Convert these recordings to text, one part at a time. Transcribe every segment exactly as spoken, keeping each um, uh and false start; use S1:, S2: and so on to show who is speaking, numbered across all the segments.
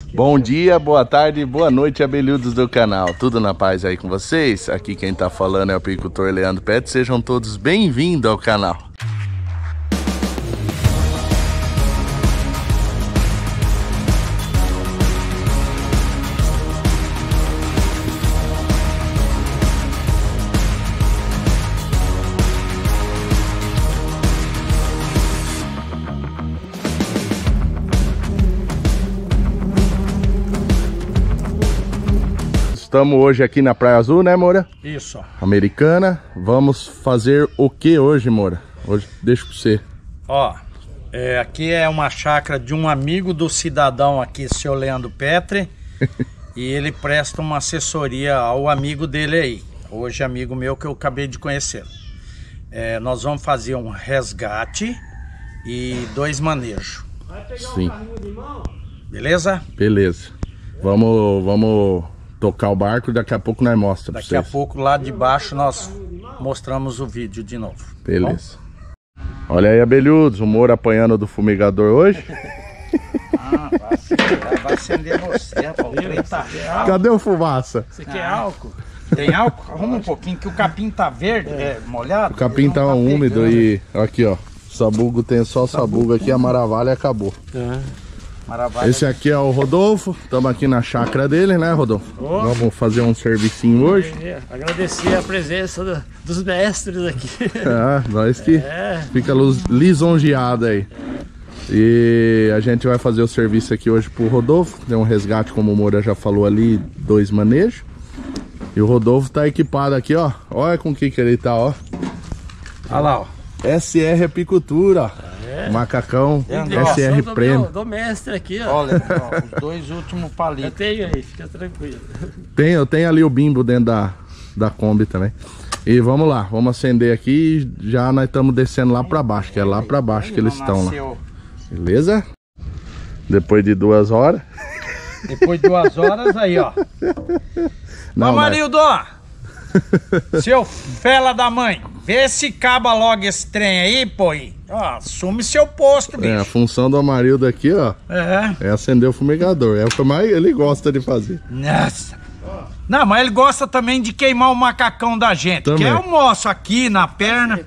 S1: Bom dia, boa tarde, boa noite, abelhudos do canal. Tudo na paz aí com vocês? Aqui quem tá falando é o apicultor Leandro Pet. Sejam todos bem-vindos ao canal. Estamos hoje aqui na Praia Azul, né, Moura?
S2: Isso.
S1: Americana. Vamos fazer o que hoje, Moura? Hoje deixo pra você.
S2: Ó, é, aqui é uma chácara de um amigo do cidadão aqui, seu Leandro Petri. E ele presta uma assessoria ao amigo dele aí. Hoje amigo meu que eu acabei de conhecer. É, nós vamos fazer um resgate e dois manejos.
S1: Sim.
S2: Beleza?
S1: Beleza. Vamos... vamos... tocar o barco, daqui a pouco nós mostramos.
S2: Daqui a pouco lá de baixo nós mostramos o vídeo de novo.
S1: Beleza. Bom? Olha aí, abelhudos, o Moura apanhando do fumigador hoje.
S2: Ah, vai acender, vai acender você, rapaz. Tá...
S1: Cadê o fumaça?
S2: Você quer álcool? Tem álcool? Arruma um pouquinho, que o capim tá verde, é, molhado.
S1: O capim tá, tá úmido pegando. E aqui, ó. Sabugo tem só sabugo aqui, a maravalha acabou. É. Maravilha. Esse aqui é o Rodolfo, estamos aqui na chácara dele, né, Rodolfo? Oh. Vamos fazer um servicinho hoje.
S3: É, agradecer a presença do, dos mestres aqui.
S1: Ah, nós que é. Fica lisonjeado aí. E a gente vai fazer o serviço aqui hoje pro Rodolfo. Tem um resgate, como o Moura já falou ali, dois manejos. E o Rodolfo tá equipado aqui, ó. Olha com o que que ele tá, ó.
S2: Olha lá, ó.
S1: S R Apicultura, ó. É. Macacão, S R Prêmio.
S3: Do, do mestre aqui, ó.
S2: Olha, ó, os dois últimos palitos.
S3: Eu tenho aí, fica tranquilo.
S1: Tem, eu tenho ali o bimbo dentro da, da Kombi também. E vamos lá, vamos acender aqui e já nós estamos descendo lá pra baixo, que é lá pra baixo que eles estão lá. Beleza? Depois de duas horas.
S2: Depois de duas horas aí, ó. Não, Amarildo, mas... seu fela da mãe, vê se caba logo esse trem aí, pô. Ó, assume seu posto, bicho.
S1: É, a função do Amarildo aqui, ó, é. é acender o fumigador. É o que mais ele gosta de fazer.
S2: Nossa. Não, mas ele gosta também de queimar o macacão da gente. Também. Que é o moço aqui na perna.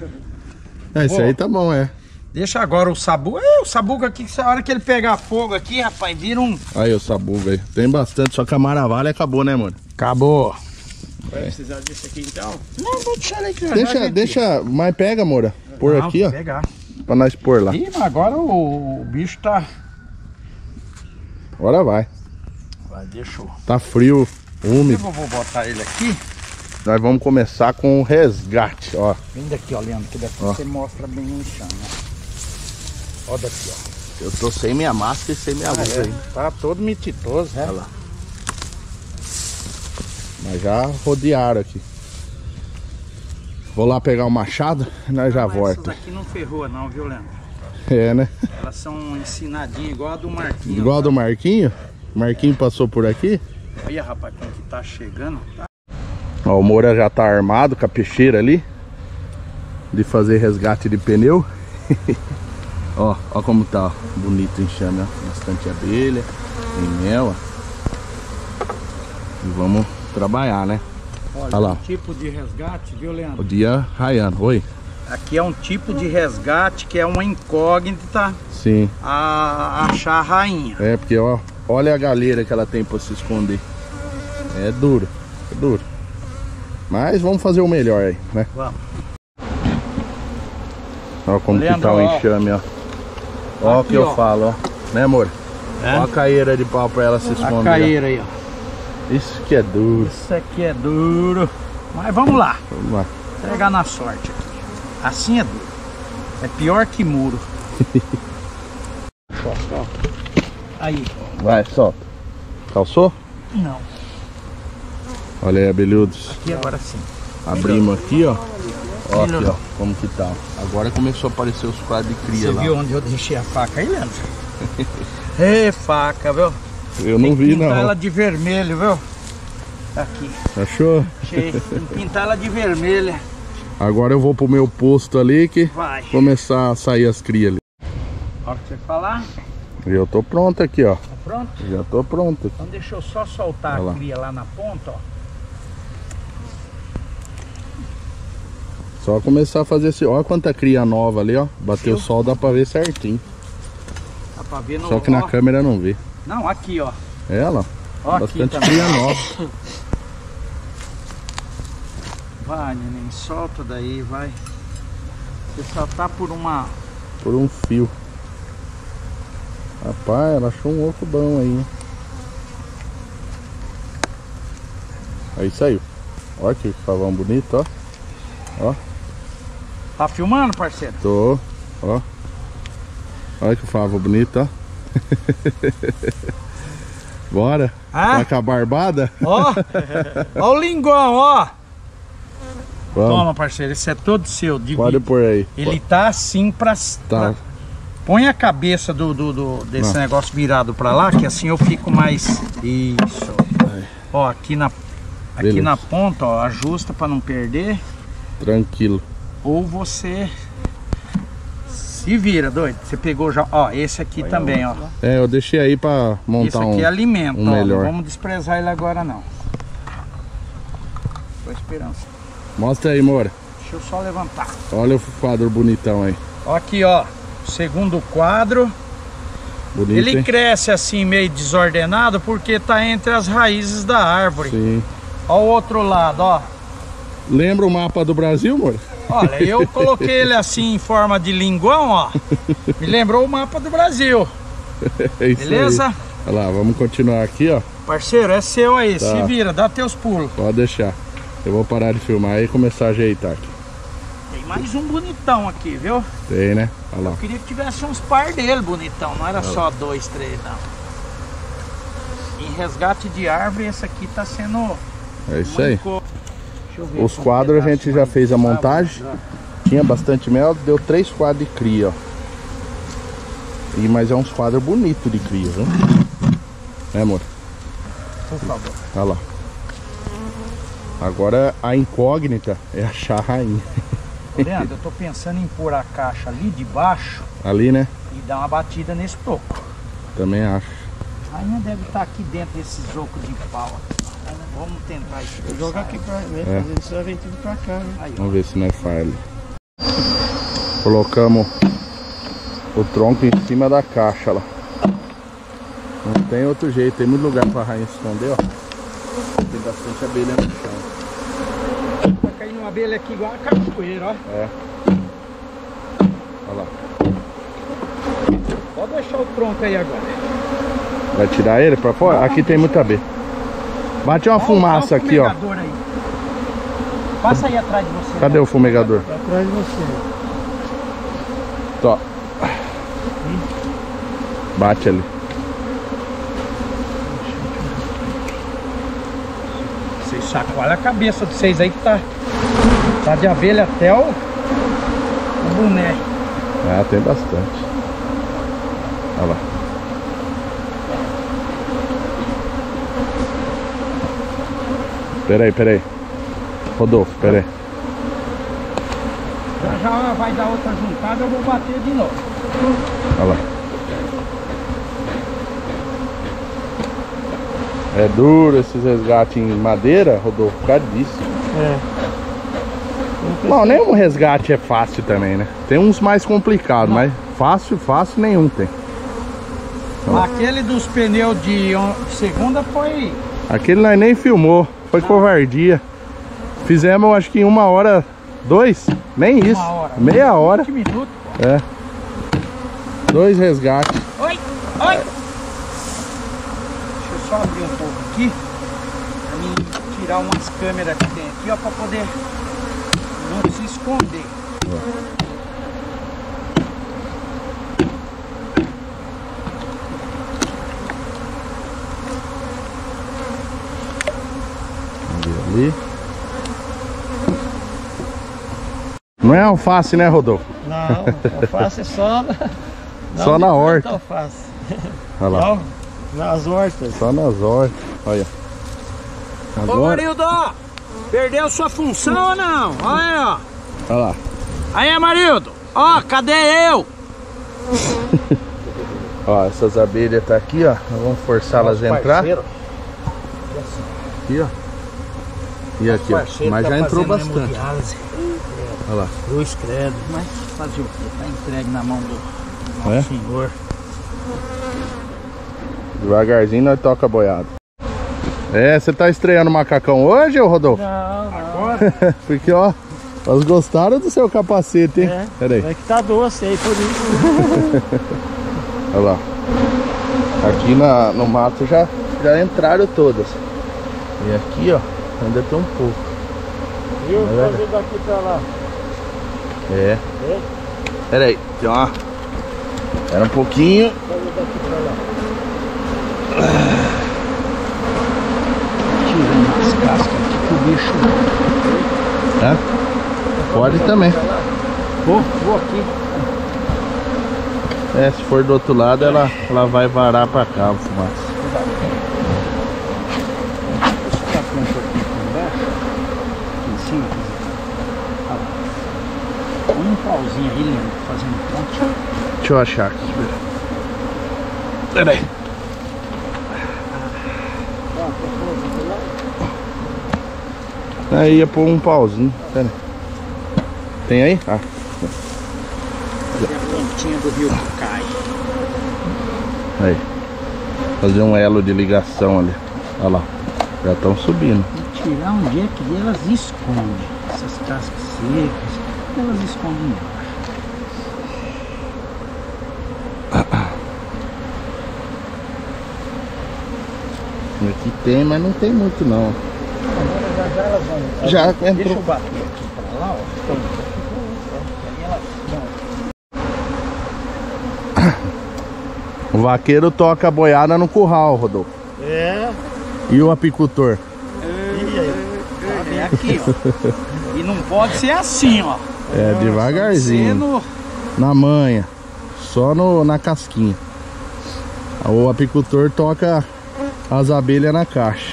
S1: É, esse aí tá bom, é.
S2: Deixa agora o sabugo. É, o sabugo aqui, a hora que ele pegar fogo aqui, rapaz, vira um...
S1: Aí o sabugo aí. Tem bastante, só que a maravilha acabou, né, mano?
S2: Acabou.
S3: Vai precisar disso aqui então?
S2: Não, vou deixar ele aqui.
S1: Deixa, deixa, mas pega, Moura. Por não, aqui, ó.
S2: Pegar.
S1: Pra nós pôr lá.
S2: Ih, mas agora o, o bicho tá...
S1: Agora vai.
S2: Vai, deixou.
S1: Tá frio, úmido.
S2: Eu vou botar ele aqui.
S1: Nós vamos começar com o resgate, ó.
S2: Vem daqui, ó, Leandro, que daqui ó. Você mostra bem o chão, né? Ó daqui, ó.
S1: Eu tô sem minha máscara e sem minha luva ah, é. aí.
S2: Tá todo mititoso, né?
S1: Olha lá. Mas já rodearam aqui. Vou lá pegar o machado e nós já voltamos.
S2: Essas aqui não ferrou não, viu, Leandro?
S1: É, né?
S2: Elas são ensinadinhas igual a do Marquinho.
S1: Igual a do Marquinho? O Marquinho passou por aqui?
S2: Olha, rapaz, como que tá chegando. Tá...
S1: Ó, o Moura já tá armado com a peixeira ali. De fazer resgate de pneu. Ó, ó como tá, ó. Bonito o enxame, ó. Bastante abelha. Tem mel, ó. E vamos trabalhar, né?
S2: Olha, olha lá. Um tipo de resgate, viu, Leandro?
S1: O dia raiando, oi.
S2: Aqui é um tipo de resgate que é uma incógnita.
S1: Sim.
S2: A achar a rainha.
S1: É, porque ó, olha a galera que ela tem pra se esconder. É duro, é duro. Mas vamos fazer o melhor aí, né? Vamos. Ó como Leandro, que tá o enxame, ó. Ó o que eu ó. falo, ó. Né, amor? É? Ó a caeira de pau pra ela se esconder.
S2: A caeira ó. aí, ó.
S1: Isso que é duro.
S2: Isso aqui é duro. Mas vamos lá.
S1: Vamos lá.
S2: Pegar na sorte aqui. Assim é duro. É pior que muro. Aí.
S1: Vai, solta. Calçou?
S2: Não.
S1: Olha aí, abelhudos.
S2: Aqui agora sim.
S1: Abrimos aqui, ó. Ó aqui, ó. Como que tá. Agora começou a aparecer os quadros de cria.
S2: Você
S1: lá.
S2: viu onde eu deixei a faca aí, Leandro? Ê, faca, viu?
S1: Eu não vi, não.
S2: Pintar ela de vermelho, viu? Aqui.
S1: Achou?
S2: Achei. Tem que pintar ela de vermelha.
S1: Agora eu vou pro meu posto ali que
S2: vai
S1: começar a sair as crias ali.
S2: Hora que você falar.
S1: Eu tô pronto aqui, ó.
S2: pronto?
S1: Já tô pronto.
S2: Então deixa eu só soltar
S1: Olha
S2: a
S1: lá.
S2: cria lá na ponta, ó.
S1: Só começar a fazer esse... Olha quanta cria nova ali, ó. Bater o sol, dá pra ver certinho.
S2: Dá pra ver no...
S1: Só que na
S2: ó.
S1: câmera não vê.
S2: Não, aqui, ó.
S1: É, olha lá.
S2: Ó,
S1: Bastante
S2: aqui
S1: cria nova.
S2: Vai, neném, solta daí, vai. Você só tá por uma...
S1: Por um fio. Rapaz, ela achou um ovo bom aí, hein? Aí saiu. Olha que favão bonito, ó. Ó.
S2: Tá filmando, parceiro?
S1: Tô. Ó. Olha que favo bonito, ó. Bora.
S2: Ah?
S1: Tá com a barbada?
S2: Ó. Ó o linguão, ó.
S1: Vamos.
S2: Toma, parceiro, esse é todo seu. De
S1: Pode pôr aí.
S2: Ele tá assim pra...
S1: Tá.
S2: pra... Põe a cabeça do, do, do- desse
S1: Não.
S2: negócio virado pra lá, que assim eu fico mais... Isso. Ó, aqui na, aqui
S1: Beleza.
S2: na ponta, ó, ajusta pra não perder.
S1: Tranquilo.
S2: Ou você se vira, doido. Você pegou já... Ó, esse aqui também, ó.
S1: É, eu deixei aí pra montar
S2: Esse aqui
S1: um...
S2: é alimento,
S1: um
S2: ó.
S1: melhor.
S2: Não vamos desprezar ele agora, não. Tô esperando.
S1: Mostra aí, Moura.
S2: Deixa eu só levantar.
S1: Olha o quadro bonitão aí.
S2: Ó aqui, ó. Segundo quadro.
S1: Bonito,
S2: Ele
S1: hein?
S2: cresce assim meio desordenado porque tá entre as raízes da árvore.
S1: Sim.
S2: Ó o outro lado, ó.
S1: Lembra o mapa do Brasil, Moura?
S2: Olha, eu coloquei ele assim em forma de linguão, ó. Me lembrou o mapa do Brasil.
S1: É isso
S2: Beleza?
S1: aí. Olha lá, vamos continuar aqui, ó.
S2: Parceiro, é seu aí.
S1: Tá.
S2: Se vira, dá teus pulos.
S1: Pode deixar. Eu vou parar de filmar e começar a ajeitar aqui.
S2: Tem mais um bonitão aqui, viu?
S1: Tem, né? Olha lá.
S2: Eu queria que tivesse uns par dele bonitão. Não era só dois, três, não. Em resgate de árvore, esse aqui tá sendo...
S1: É isso aí.
S2: muito- Deixa eu ver
S1: Os
S2: aqui um
S1: quadros a
S2: pedaço
S1: gente já
S2: mais.
S1: fez a montagem. Tinha bastante mel, deu três quadros de cria, ó. E, mas é uns quadros bonitos de cria, viu? É, amor?
S2: Por favor.
S1: Olha lá. Agora a incógnita é achar a rainha.
S2: Leandro, eu tô pensando em pôr a caixa ali de baixo
S1: Ali, né?
S2: e dar uma batida nesse toco.
S1: Também acho.
S2: A rainha deve estar aqui dentro desse jogo de pau aqui. Vamos tentar isso.
S3: Vou jogar aqui pra ver,
S1: É.
S3: fazendo isso, vem tudo pra cá, né?
S2: Aí, ó.
S1: Vamos ver se não é falha. Colocamos o tronco em cima da caixa lá. Não tem outro jeito, tem muito lugar pra rainha esconder, ó. Tem bastante abelha no chão.
S2: Tá caindo uma abelha aqui igual a cachoeira, ó.
S1: É. Olha lá.
S2: Pode deixar o tronco aí agora.
S1: Vai tirar ele pra fora? Aqui tem muita abelha. Bate uma
S2: Ó,
S1: fumaça
S2: ó o
S1: aqui, ó.
S2: fumegador aí. Passa aí atrás de você.
S1: Cadê o fumegador?
S3: Tá atrás de você.
S1: Tó. Bate ali.
S2: Vocês chacoalham a cabeça de vocês aí que tá, tá de abelha até o, o boné.
S1: Ah, tem bastante. Olha lá. Peraí, peraí. Rodolfo, peraí.
S2: Já, já vai dar outra juntada, eu vou bater de novo.
S1: Olha lá. É duro esses resgates em madeira, Rodolfo, por causa disso.
S3: É.
S1: Não, nenhum resgate é fácil também, né? Tem uns mais complicados, mas fácil, fácil nenhum tem.
S2: Aquele dos pneus de on- segunda foi...
S1: Aquele nós nem filmou, foi covardia. Fizemos acho que em uma hora, dois, nem isso,
S2: Uma hora.
S1: meia hora.
S2: vinte minutos.
S1: É. Dois resgates.
S2: Oi, oi. Deixa eu só abrir um pouco aqui. Pra mim tirar umas câmeras que tem aqui, ó, pra poder não se esconder.
S1: Vamos ver ali. Não é alface, né, Rodolfo?
S3: Não, alface é só...
S1: Só
S3: Não,
S1: na
S3: de
S1: horta.
S3: planta alface.
S1: Olha lá.
S3: Não, nas hortas.
S1: Só nas hortas. Olha.
S2: Ô,
S1: Agora.
S2: Marildo, perdeu sua função ou não? Olha aí, ó.
S1: Olha lá.
S2: Aí, Marildo. Ó, cadê eu?
S1: Ó, essas abelhas tá aqui, ó. Vamos forçá-las a entrar. Aqui, ó. E aqui, ó. Mas já entrou bastante. Olha lá.
S2: Cruz credo. Mas fazer o quê? Tá entregue na mão do nosso
S1: é?
S2: senhor.
S1: Devagarzinho nós toca a boiada. É, você tá estreando macacão hoje, ô Rodolfo?
S3: Não, não.
S1: Agora? Porque, ó, elas gostaram do seu capacete, hein?
S3: É,
S1: pera aí.
S3: é que tá doce aí, por isso.
S1: Olha lá. Aqui na, no mato já, já entraram todas. E aqui, ó, ainda tem um pouco.
S3: Viu? Fazer daqui pra lá.
S1: É.
S3: É?
S1: Pera aí, tem uma... Era um pouquinho.
S3: Fazer daqui pra lá.
S2: Tirando as cascas aqui pro bicho.
S1: É? Pode também.
S2: Vou, vou aqui.
S1: É, se for do outro lado, ela, ela vai varar pra cá o fumaça.
S2: Deixa eu tacar um pouquinho aqui embaixo. Aqui em cima. Um pauzinho aí, Leandro, fazendo ponte.
S1: Deixa eu achar aqui. Pera aí. Aí ia pôr um pauzinho. Pera aí. Tem aí? Ah.
S2: Fazer a pontinha do rio que cai.
S1: Aí. Fazer um elo de ligação ali. Olha lá. Já estão subindo.
S2: E tirar onde é que elas escondem. Essas cascas secas, elas escondem embaixo.
S1: Aqui tem, mas não tem muito não.
S2: Agora já, já elas vão.
S1: Já
S2: Deixa
S1: entrou.
S2: eu bater aqui pra lá, ó. Tem. Aí elas vão.
S1: O vaqueiro toca a boiada no curral, Rodolfo.
S3: É.
S1: E o apicultor?
S2: É aqui, ó. E não pode ser assim, ó.
S1: É, devagarzinho.
S2: No...
S1: Na manha. Só no, na casquinha. O apicultor toca as abelhas na caixa.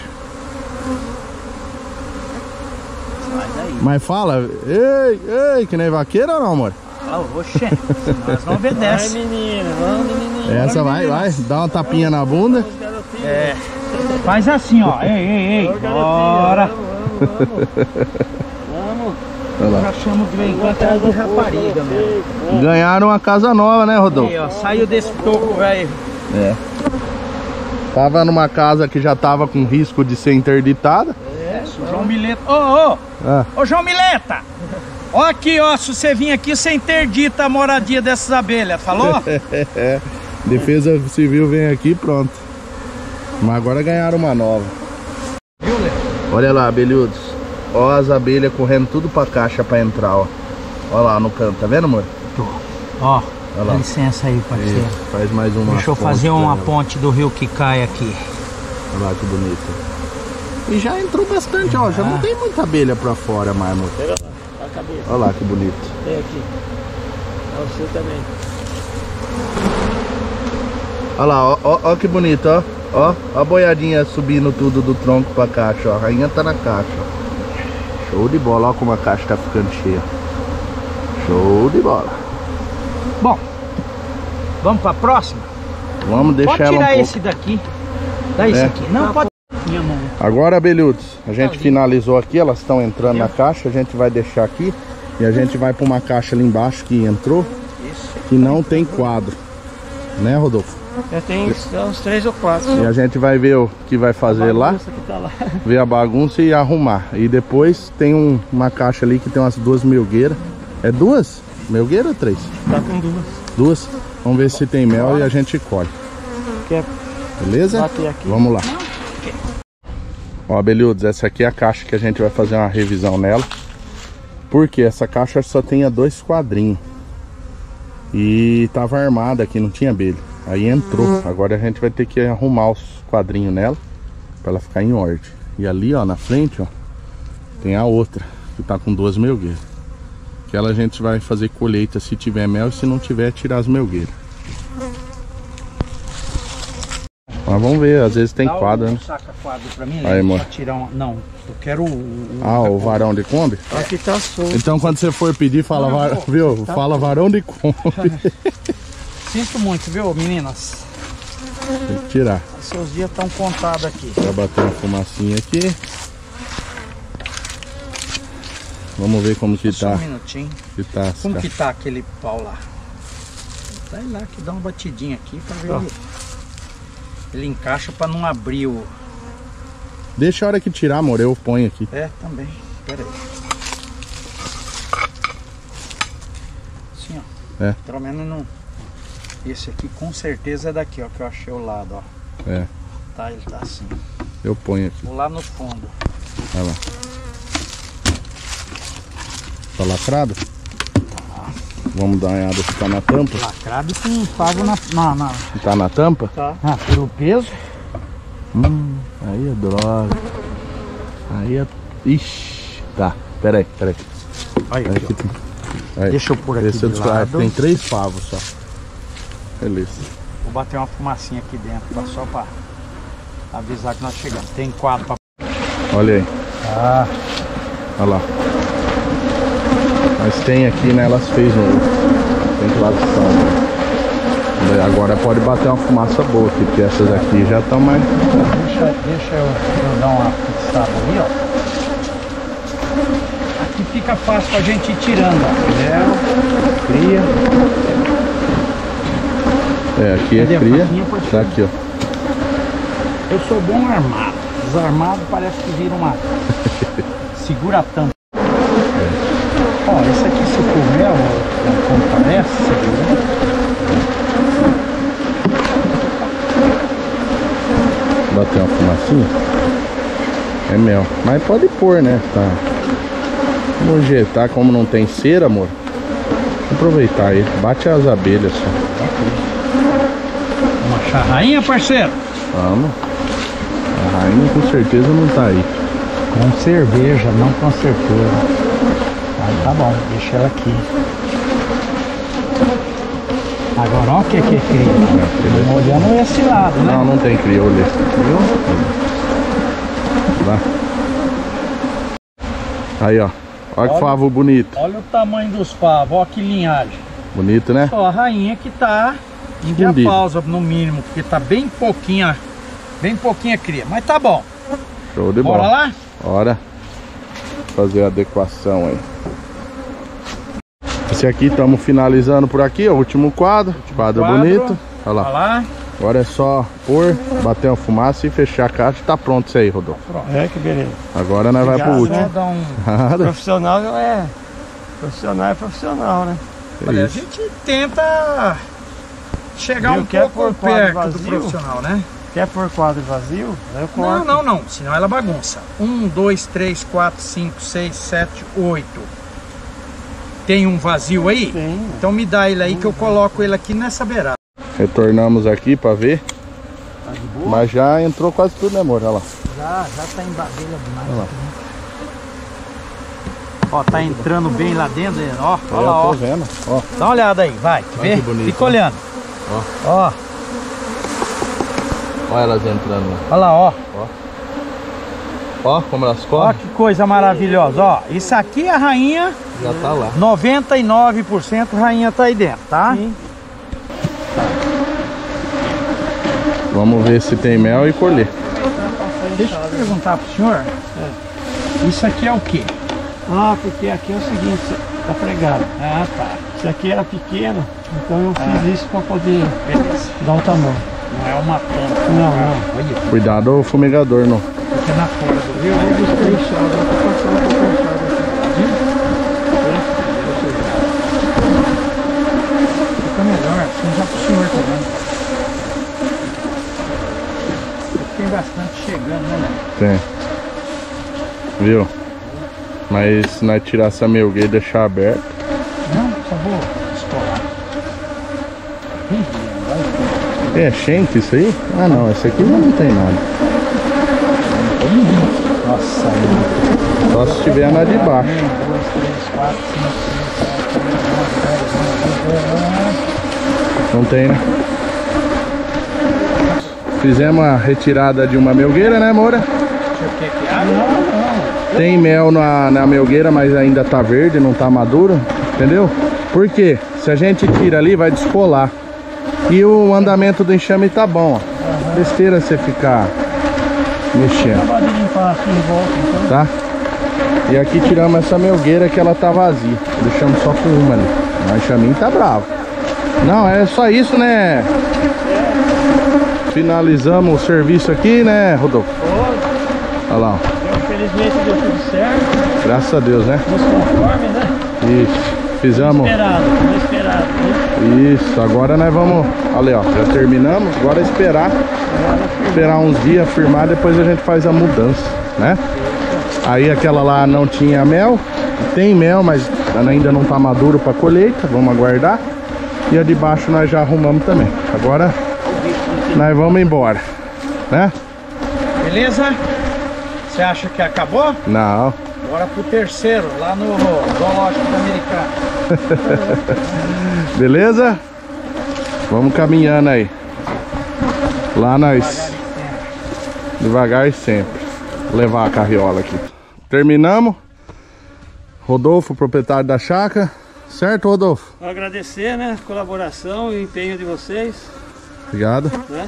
S2: Sai daí.
S1: Mas fala, ei, ei, que nem vaqueiro ou não, amor?
S2: Ah, oxe, nós não
S3: Vai,
S2: obedece.
S3: menina, vamos, menininho.
S1: Essa vai, vai, dá uma tapinha na bunda.
S2: É. Faz assim, ó. Ei, ei, ei. Bora.
S3: Vamos, vamos. Vamos.
S1: Olha lá.
S2: Já chamo de vez em quando de rapariga, mesmo.
S1: Ganharam uma casa nova, né, Rodolfo?
S2: Aí, ó, saiu desse toco, velho.
S1: É. Tava numa casa que já tava com risco de ser interditada.
S2: É, o João Mileta. Ô, ô!
S1: Ah.
S2: Ô, João Mileta! Ó aqui, ó, se você vir aqui, você interdita a moradia dessas abelhas, falou?
S1: É. Defesa Civil vem aqui e pronto. Mas agora ganharam uma nova.
S2: Viu, Lê?
S1: Olha lá, abelhudos. Ó as abelhas correndo tudo pra caixa pra entrar, ó. Ó lá no canto, tá vendo, amor?
S2: Tô. Ó,
S1: Olha lá.
S2: dá licença aí, parceiro.
S1: Isso, faz mais uma.
S2: Deixa eu
S1: ponte
S2: fazer
S1: pra
S2: uma
S1: ela.
S2: ponte do rio que cai aqui.
S1: Olha lá que bonito. E já entrou bastante, ó. Já
S2: Ah.
S1: não tem muita abelha pra fora mais, amor.
S3: Pega lá, a cabeça.
S1: Olha lá que bonito.
S3: Tem aqui. Você também.
S1: Olha lá, ó, ó, ó que bonito, ó. Ó, ó a boiadinha subindo tudo do tronco pra caixa, ó. A rainha tá na caixa, ó. Show de bola, ó como a caixa tá ficando cheia. Show de bola.
S2: Bom, vamos pra próxima?
S1: Vamos deixar
S2: Pode
S1: ela um
S2: tirar
S1: pouco.
S2: esse daqui. Dá isso
S1: É.
S2: aqui. Não, pode. Minha mão.
S1: Agora, abelhudos, a gente
S2: ali.
S1: finalizou aqui, elas estão entrando na caixa, a gente vai deixar aqui e a gente vai para uma caixa ali embaixo que entrou,
S2: Isso.
S1: que não tem quadro, né, Rodolfo?
S3: Já tem uns três ou quatro.
S1: E a gente vai ver o que vai fazer lá,
S3: Bagunça que tá lá.
S1: ver a bagunça e arrumar. E depois tem um- uma caixa ali que tem umas duas melgueiras. É duas? Melgueira ou três?
S3: Tá com duas.
S1: Duas. Vamos ver se tem mel e a gente colhe.
S3: Quer
S1: Beleza?
S3: bater aqui?
S1: Vamos lá. Ó, abelhudos, essa aqui é a caixa que a gente vai fazer uma revisão nela. Porque essa caixa só tinha dois quadrinhos. E tava armada aqui, não tinha abelha. Aí entrou. Agora a gente vai ter que arrumar os quadrinhos nela pra ela ficar em ordem. E ali, ó, na frente, ó, tem a outra que tá com duas melgueiras. Que ela a gente vai fazer colheita se tiver mel e se não tiver, tirar as melgueiras. Mas vamos ver, às vezes tem
S2: Dá
S1: quadro,
S2: um
S1: né?
S2: saca-quadro pra mim,
S1: Aí,
S2: Lê,
S1: amor.
S2: pra tirar um... Não, eu quero o... o-
S1: Ah, o varão de Kombi?
S3: Aqui tá solto.
S1: Então quando você for pedir, fala,
S2: Não,
S1: var...
S2: pô,
S1: viu?
S2: tá
S1: Fala varão de Kombi.
S2: Sinto muito, viu, meninas?
S1: Tem que tirar.
S2: Seus dias estão contados aqui.
S1: Vai bater uma fumacinha aqui. Vamos ver como que
S2: Só
S1: tá.
S2: um minutinho.
S1: Que tá
S2: Como que tá aquele pau lá? Vai lá que dá uma batidinha aqui pra ver. Ele, ele encaixa pra não abrir o...
S1: Deixa a hora que tirar, amor, eu ponho aqui.
S2: É, também. Pera aí. Assim, ó.
S1: É.
S2: Pelo menos não... Esse aqui com certeza é daqui, ó, que eu achei o lado, ó.
S1: É.
S2: Tá, ele tá assim.
S1: Eu ponho aqui.
S2: Vou lá no fundo.
S1: Vai lá. Tá lacrado? Vamos dar uma olhada se tá na tampa.
S2: Lacrado com favo na, na, na...
S1: Tá na tampa?
S2: Tá. Ah, pelo peso.
S1: Hum, aí é droga. Aí é... Ixi, tá. Pera aí, pera aí.
S2: Aí,
S1: Aí
S2: aqui,
S1: aqui tem... aí.
S2: Deixa eu pôr aqui
S1: Esse é
S2: do
S1: do
S2: lado.
S1: Tem três favos só. Beleza.
S2: Vou bater uma fumacinha aqui dentro, tá? Só pra avisar que nós chegamos. Tem quatro pra...
S1: Olha aí.
S2: Ah.
S1: Olha lá. Mas tem aqui, né? Elas fez um... Tem claro que estão. Agora pode bater uma fumaça boa aqui, porque essas aqui já estão mais...
S2: Deixa, deixa eu, eu dar uma fixada ali, ó. Aqui fica fácil pra gente ir tirando, ó. Mel, cria.
S1: É, aqui é
S2: Cadê a
S1: cria.
S2: faquinha? Pode
S1: Tá aqui, ó.
S2: Eu sou bom armado. Desarmado parece que vira uma... Segura a tampa. Ó, esse aqui se for mel, como parece, segura.
S1: Bater uma fumacinha. É mel. Mas pode pôr, né? Tá. Vamos injetar, como não tem cera, amor. Vamos aproveitar aí. Bate as abelhas só.
S2: Vamos achar a rainha, parceiro?
S1: Vamos. A rainha com certeza não tá aí.
S2: Com cerveja, não com certeza. Aí tá bom, deixa ela aqui. Agora olha o que que é cria. Estamos olhando esse lado, né?
S1: Não, não tem cria, olhei. Viu? Lá. Aí, ó. Olha que
S2: Olha.
S1: favo bonito.
S2: Olha o tamanho dos favos, olha que linhagem.
S1: Bonito, né?
S2: Só a rainha que tá em
S1: Escondida.
S2: diapausa no mínimo, porque tá bem pouquinha, bem pouquinha cria. Mas tá bom.
S1: Show de
S2: Bora
S1: bola.
S2: lá?
S1: Bora fazer a adequação aí. Esse aqui estamos finalizando por aqui, ó, o último quadro. Quadro,
S2: quadro.
S1: bonito. Olha lá.
S2: Olha lá.
S1: Agora é só pôr, bater uma fumaça e fechar a caixa. Tá pronto isso aí, Rodolfo.
S3: É, que beleza.
S1: Agora nós vai pro
S3: Obrigado,
S1: último.
S2: Vou dar um...
S1: Nada.
S3: Profissional não é. Profissional é profissional, né?
S1: É
S2: Olha, a
S1: isso.
S2: gente tenta chegar
S3: Viu?
S2: um
S3: Quer
S2: pouco
S3: pôr quadro
S2: perto do
S3: vazio?
S2: profissional, né?
S3: Quer pôr quadro vazio? Eu corto.
S2: Não, não, não. Senão ela bagunça. Um, dois, três, quatro, cinco, seis, sete, oito. Tem um vazio aí?
S3: Tem.
S2: Então me dá ele aí que eu coloco ele aqui nessa beirada.
S1: Retornamos aqui pra ver.
S2: Tá de boa?
S1: Mas já entrou quase tudo, né, amor? Olha lá.
S2: Já, já tá em badelha demais.
S1: Olha lá.
S2: aqui, né? Ó, tá entrando bem lá dentro, né? Ó,
S1: Eu
S2: olha lá,
S1: tô
S2: ó.
S1: vendo. Ó.
S2: Dá uma olhada aí, vai.
S1: Olha
S2: Vê?
S1: que bonito,
S2: Fica
S1: né?
S2: olhando.
S1: Ó.
S2: Ó,
S1: Olha elas entrando lá.
S2: olha lá, ó.
S1: Ó como elas
S2: Ó
S1: correm.
S2: que coisa maravilhosa, ó. Isso aqui é a rainha,
S1: Já tá lá.
S2: noventa e nove por cento rainha tá aí dentro, tá?
S3: Sim.
S1: Vamos ver se tem mel e colher.
S2: Deixa eu perguntar pro senhor. Isso aqui é o quê?
S3: Ah, porque aqui é o seguinte, tá pregado.
S2: Ah, tá.
S3: Isso aqui era pequeno, então eu fiz isso para poder
S2: Beleza.
S3: dar o tamanho.
S2: Não é uma tampa.
S3: Não, não.
S2: Olha,
S1: Cuidado o fumigador, não.
S2: fica na fora do rio.
S3: Aí dos três chaves, eu vou passar um pouco de chave
S2: Fica melhor, assim já pro senhor também. Tem bastante chegando, né?
S1: Tem. Viu? Mas se nós tirar essa melgueira e deixar aberto.
S2: Não, só vou escolar. Ih,
S1: É shenk isso aí? Ah não, esse aqui não tem nada.
S2: nossa,
S1: Só se tiver na de baixo.
S2: um, dois, três, quatro, cinco, seis, sete, oito, nove, dez.
S1: Não tem, né? Fizemos a retirada de uma melgueira, né, Moura?
S2: Deixa eu ver que é. Não, não.
S1: Tem mel na, na melgueira, mas ainda tá verde, não tá maduro. Entendeu? Por quê? Se a gente tira ali, vai descolar. E o andamento do enxame tá bom, ó. Uhum. Besteira você ficar mexendo.
S3: Acaba de limpar aqui em volta, então.
S1: Tá? E aqui tiramos essa melgueira que ela tá vazia. Deixamos só com uma ali. O enxaminho tá bravo. Não, é só isso, né? Finalizamos o serviço aqui, né, Rodolfo? Olha lá, ó.
S3: Infelizmente deu tudo certo.
S1: Graças a Deus, né?
S3: Nos conforme, né?
S1: Isso. Fizemos.
S3: Esperado, não esperado, né?
S1: Isso, agora nós vamos. Ali, ó, já terminamos. Agora é esperar. Esperar uns dias, firmar, depois a gente faz a mudança, né? Aí aquela lá não tinha mel. Tem mel, mas ainda não tá maduro para colheita. Vamos aguardar. E a de baixo nós já arrumamos também. Agora nós vamos embora, né?
S2: Beleza? Você acha que acabou?
S1: Não.
S2: Bora pro terceiro, lá no zoológico americano.
S1: Beleza? Vamos caminhando aí. Lá nós. Devagar e sempre. Vou levar a carriola aqui. Terminamos. Rodolfo, proprietário da chácara. Certo, Rodolfo?
S3: Vou agradecer, né? A colaboração e o empenho de vocês.
S1: Obrigado.
S3: Né?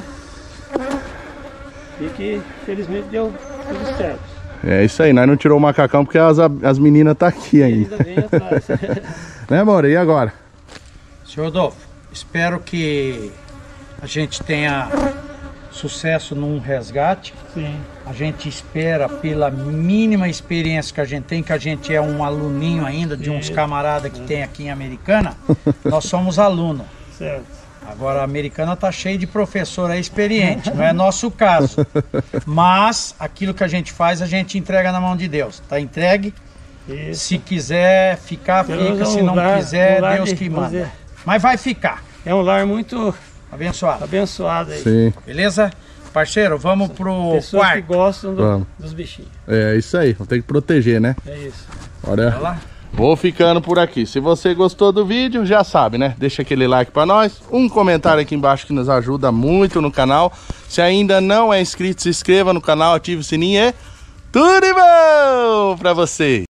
S3: E que felizmente deu tudo certo.
S1: É isso aí, nós não tirou o macacão porque as, as meninas tá aqui ainda.
S3: Ainda bem atrás.
S1: Né, amor? E agora?
S2: Senhor Rodolfo, espero que a gente tenha sucesso num resgate.
S3: Sim.
S2: A gente espera, pela mínima experiência que a gente tem, que a gente é um aluninho ainda de uns camaradas que tem aqui em Americana, nós somos alunos.
S3: Certo.
S2: Agora a Americana tá cheia de professor aí experiente, não é nosso caso. Mas aquilo que a gente faz, a gente entrega na mão de Deus. Tá entregue?
S3: Isso.
S2: Se quiser ficar,
S3: Deus
S2: fica.
S3: é um
S2: Se não
S3: lar-
S2: quiser,
S3: um lar
S2: Deus
S3: de-
S2: que
S3: vamos
S2: manda.
S3: dizer,
S2: Mas vai ficar.
S3: é um lar muito
S2: Abençoado.
S3: abençoado aí.
S1: Sim.
S2: Beleza? Parceiro, vamos pro
S3: Pessoas que
S2: quarto.
S3: gostam do-
S1: Vamos.
S3: dos bichinhos.
S1: É isso aí, vou ter que proteger, né?
S3: É isso.
S1: Olha.
S2: Vai lá.
S1: Vou ficando por aqui. Se você gostou do vídeo, já sabe, né? Deixa aquele like pra nós, um comentário aqui embaixo que nos ajuda muito no canal. Se ainda não é inscrito, se inscreva no canal, ative o sininho e tudo de bom pra você!